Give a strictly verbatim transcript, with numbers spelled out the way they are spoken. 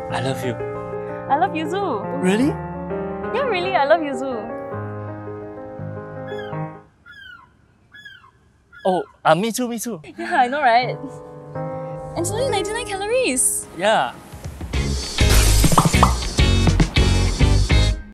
I love you. I love Yuzu. Really? Yeah, really, I love Yuzu. Oh, uh, me too, me too. Yeah, I know, right? And it's only ninety-nine calories. Yeah.